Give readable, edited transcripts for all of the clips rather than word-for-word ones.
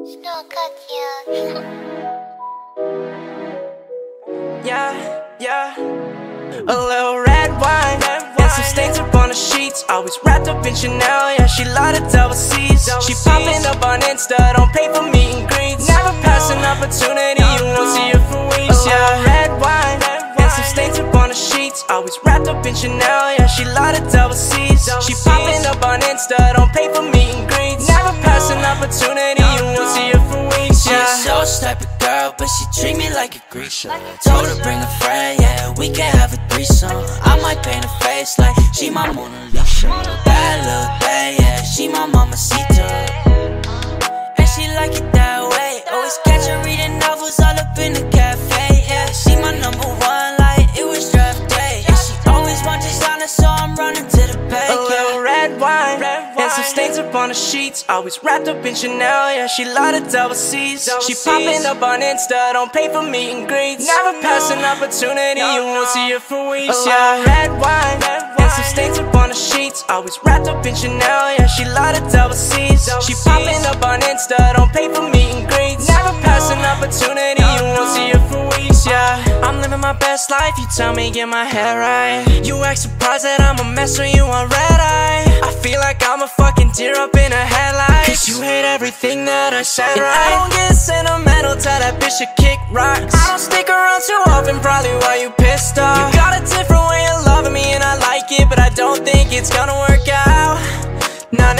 Yeah. A little red wine and some stains up on the sheets. Always wrapped up in Chanel, yeah, she love to double C's. She popping up on Insta, don't pay for meet and greets. Never pass an opportunity, you won't see her for weeks. Yeah, red wine and some stains up on the sheets. Always wrapped up in Chanel, yeah, she love to double C's. She popping up on Insta, don't pay for meet and greets. Never pass an opportunity, you won't see her for weeks. Yeah, she's a Sauce type of girl, but she treat me like a Greek. Told her bring a friend, yeah, we can have a threesome. I might paint her face like she my Mona Lisa. Bad little day, yeah, she my mamacita. And she like it that way. Always catch her reading novels all up in the cafe, yeah. She my number one, like it was draft day. And she always wants designer, so I'm running to the bank, yeah. A little red wine and some stains up on the sheets. Always wrapped up in Chanel, yeah, she love to double C's. She popping up on Insta, don't pay for meet and greets. Never pass an opportunity, you won't see her for weeks. Yeah, red wine and some stains up on the sheets. Always wrapped up in Chanel, yeah, she love to double C's. She popping up on Insta, don't pay for meet and greets. Never pass an opportunity, you won't see her for weeks. Yeah, I'm living my best life, you tell me get my hair right. You act surprised that I'm a mess when you on red eye. I feel like I'm a fucking deer up in a headlight, cause you hate everything that I said, and right? I don't get sentimental, tell that bitch to kick rocks. I don't stick around too often, probably why you pissed off. You got a different way of loving me and I like it, but I don't think it's gonna work out. Nah.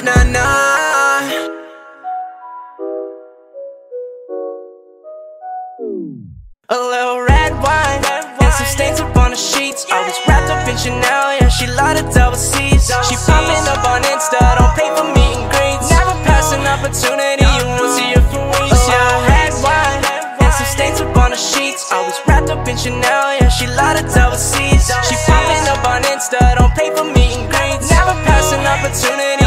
A little red wine and some stains up on the sheets. Always wrapped up in Chanel, yeah, she love to double C's. She popping up on Insta, don't pay for meet and greets. Never pass an opportunity, you won't see her for weeks. Yeah, red wine and some stains up on the sheets. Always wrapped up in Chanel, yeah, she love to double C's. She popping up on Insta, don't pay for meet and greets. Never pass an opportunity.